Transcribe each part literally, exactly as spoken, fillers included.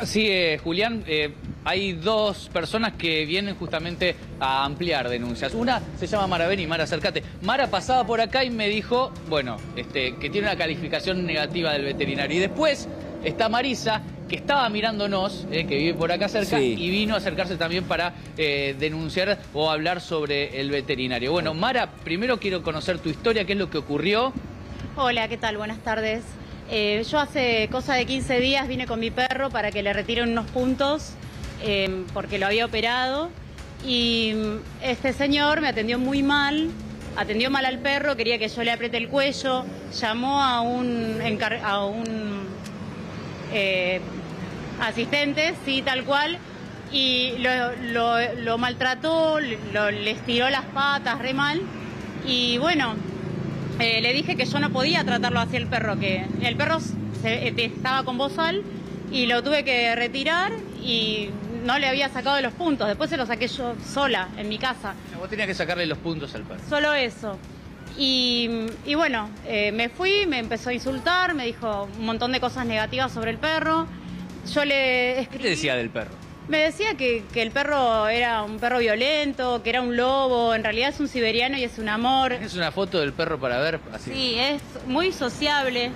Sí, eh, Julián, eh, hay dos personas que vienen justamente a ampliar denuncias. Una se llama Mara. Ven y Mara, acércate. Mara pasaba por acá y me dijo, bueno, este, que tiene una calificación negativa del veterinario. Y después está Marisa, que estaba mirándonos, eh, que vive por acá cerca, sí, y vino a acercarse también para eh, denunciar o hablar sobre el veterinario. Bueno, Mara, primero quiero conocer tu historia, qué es lo que ocurrió. Hola, ¿qué tal? Buenas tardes. Eh, yo hace cosa de quince días vine con mi perro para que le retiren unos puntos eh, porque lo había operado y este señor me atendió muy mal, atendió mal al perro, quería que yo le apriete el cuello, llamó a un, a un eh, asistente, sí, tal cual, y lo, lo, lo maltrató, lo, le estiró las patas re mal y bueno... Eh, le dije que yo no podía tratarlo así el perro, que el perro se, eh, estaba con bozal y lo tuve que retirar y no le había sacado de los puntos. Después se lo saqué yo sola en mi casa. Vos tenías que sacarle los puntos al perro. Solo eso. Y, y bueno, eh, me fui, me empezó a insultar, me dijo un montón de cosas negativas sobre el perro. Yo le escribí... ¿Qué te decía del perro? Me decía que, que el perro era un perro violento, que era un lobo, en realidad es un siberiano y es un amor. ¿Es una foto del perro para ver? Así. Sí, es muy sociable.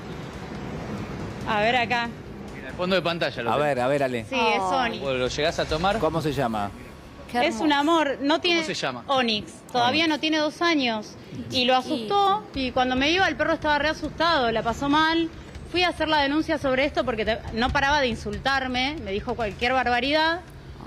A ver acá. En el fondo de pantalla lo A tenés. ver, a ver, Ale. Sí, es Onix. ¿Lo llegás a tomar? ¿Cómo se llama? Es un amor, no tiene... ¿Cómo se llama? Onix. Todavía Onix. no tiene dos años. Y lo asustó, y cuando me iba el perro estaba re asustado, la pasó mal. Fui a hacer la denuncia sobre esto porque te- no paraba de insultarme, me dijo cualquier barbaridad.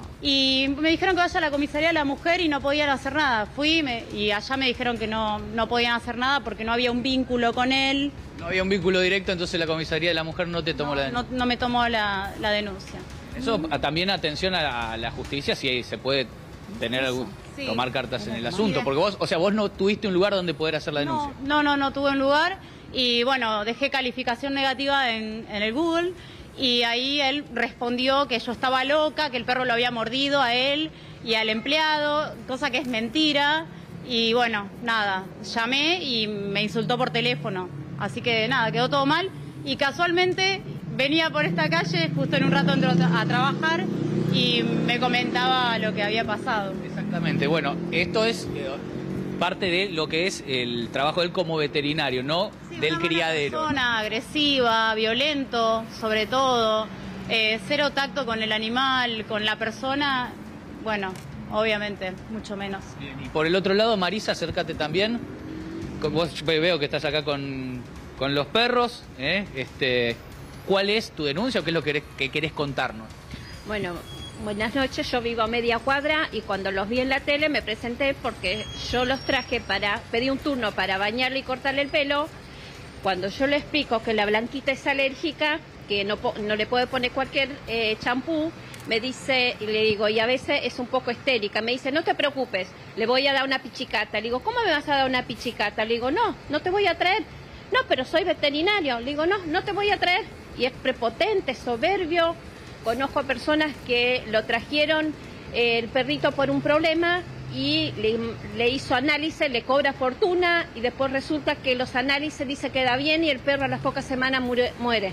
Y me dijeron que vaya a la comisaría de la mujer y no podían hacer nada. Fui me, y allá me dijeron que no, no podían hacer nada porque no había un vínculo con él. No había un vínculo directo, entonces la comisaría de la mujer no te tomó la No, denuncia. no me tomó la, la denuncia. Eso a- también atención a la, a la justicia, si se puede tener algún, Sí. tomar cartas en el asunto. Porque vos, o sea, vos no tuviste un lugar donde poder hacer la denuncia. No, no, no, no tuve un lugar. Y bueno, dejé calificación negativa en, en el Google. Y ahí él respondió que yo estaba loca, que el perro lo había mordido a él y al empleado, cosa que es mentira. Y bueno, nada, llamé y me insultó por teléfono. Así que nada, quedó todo mal. Y casualmente venía por esta calle, justo en un rato entró a trabajar y me comentaba lo que había pasado. Exactamente. Bueno, esto es eh, parte de lo que es el trabajo de él como veterinario, no Sí, del una mala criadero. persona, agresiva, violento, sobre todo, eh, cero tacto con el animal, con la persona, bueno, obviamente, mucho menos. Bien, y por el otro lado, Marisa, acércate también. Con- Vos veo que estás acá con, con los perros. ¿eh? Este, ¿Cuál es tu denuncia o qué es lo que querés, que querés contarnos? Bueno, buenas noches, yo vivo a media cuadra y cuando los vi en la tele me presenté porque yo los traje para, pedí un turno para bañarle y cortarle el pelo. Cuando yo le explico que la Blanquita es alérgica, que no, po- no le puede poner cualquier eh, champú, me dice, y le digo, y a veces es un poco histérica, me dice, no te preocupes, le voy a dar una pichicata. Le digo, ¿cómo me vas a dar una pichicata? Le digo, no, no te voy a traer. No, pero soy veterinario. Le digo, no, no te voy a traer. Y es prepotente, soberbio. Conozco a personas que lo trajeron eh, el perrito por un problema y le, le hizo análisis, le cobra fortuna y después resulta que los análisis dice que da bien y el perro a las pocas semanas muere. muere.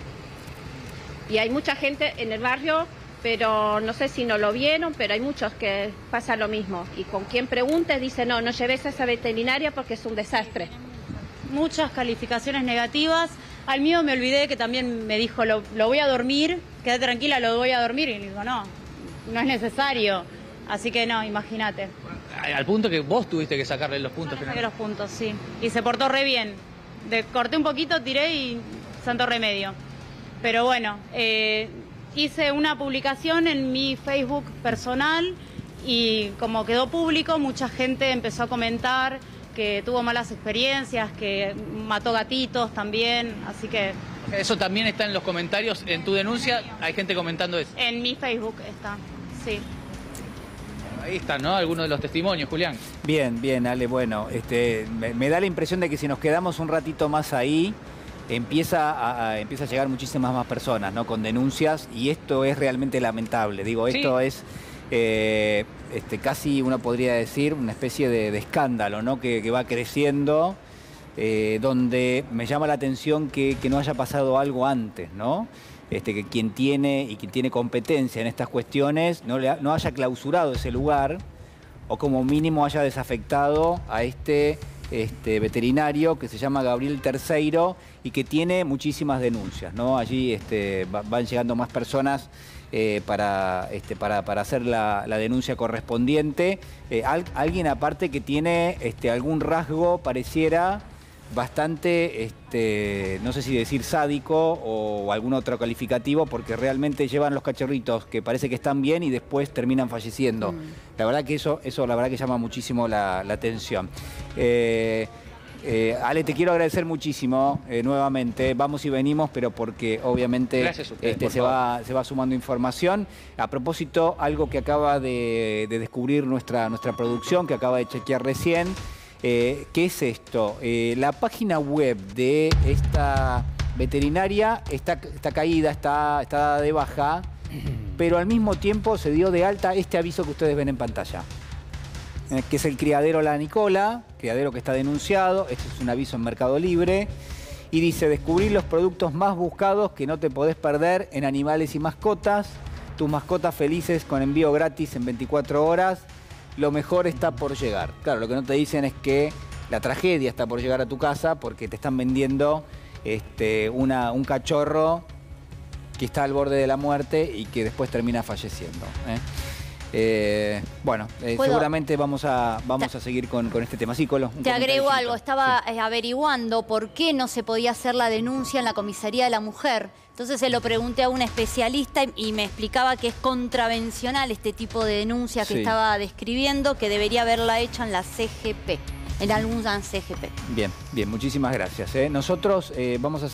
Y hay mucha gente en el barrio, pero no sé si no lo vieron, pero hay muchos que pasa lo mismo. Y con quien pregunte dice, no, no lleves a esa veterinaria porque es un desastre. Muchas calificaciones negativas. Al mío me olvidé que también me dijo, lo, lo voy a dormir, quédate tranquila, lo voy a dormir. Y le digo, no, no es necesario. Así que no, imagínate. Al punto que vos tuviste que sacarle los puntos. Saqué los puntos, sí. Y se portó re bien. De, corté un poquito, tiré y santo remedio. Pero bueno, eh, hice una publicación en mi Facebook personal y como quedó público, mucha gente empezó a comentar que tuvo malas experiencias, que mató gatitos también, así que Eso también está en los comentarios, en tu denuncia, hay gente comentando eso. en mi Facebook está, sí. Ahí están, ¿no? Algunos de los testimonios, Julián. Bien, bien, Ale. Bueno, este, me, me da la impresión de que si nos quedamos un ratito más ahí, empieza a, a- empieza a llegar muchísimas más personas, ¿no? Con denuncias, y esto es realmente lamentable. Digo, Sí. esto es eh, este, casi, uno podría decir, una especie de, de escándalo, ¿no? Que, que va creciendo eh, donde me llama la atención que, que no haya pasado algo antes, ¿no? Este, que quien tiene y quien tiene competencia en estas cuestiones no, le ha, no haya clausurado ese lugar o como mínimo haya desafectado a este, este veterinario que se llama Gabriel Terceiro y que tiene muchísimas denuncias, ¿no? Allí este, va, van llegando más personas eh, para, este, para, para hacer la, la denuncia correspondiente. Eh, al, alguien aparte que tiene este, algún rasgo, pareciera bastante, este, no sé si decir sádico o algún otro calificativo, porque realmente llevan los cachorritos que parece que están bien y después terminan falleciendo. Mm. La verdad que eso, eso la verdad que llama muchísimo la, la atención. Eh, eh, Ale, te quiero agradecer muchísimo eh, nuevamente. Vamos y venimos, pero porque obviamente Gracias a ustedes, este, por se, favor. va, se va sumando información. A propósito, algo que acaba de, de descubrir nuestra, nuestra producción, que acaba de chequear recién. Eh, ¿Qué es esto? Eh, la página web de esta veterinaria está, está caída, está, está de baja, pero al mismo tiempo se dio de alta este aviso que ustedes ven en pantalla, eh, que es el criadero La Nicola, criadero que está denunciado. Este es un aviso en Mercado Libre y dice: descubrir los productos más buscados que no te podés perder en animales y mascotas, tus mascotas felices con envío gratis en veinticuatro horas. Lo mejor está por llegar. Claro, lo que no te dicen es que la tragedia está por llegar a tu casa porque te están vendiendo este, una, un cachorro que está al borde de la muerte y que después termina falleciendo. ¿eh? Eh, bueno, eh, seguramente vamos a, vamos te, a seguir con, con este tema. Sí, Colo. Te agrego algo. Estaba sí. averiguando por qué no se podía hacer la denuncia en la comisaría de la mujer. Entonces se lo pregunté a un especialista y me explicaba que es contravencional este tipo de denuncia que sí. estaba describiendo, que debería haberla hecha en la C G P, en alguna C G P. Bien, bien, muchísimas gracias. ¿eh? Nosotros eh, vamos a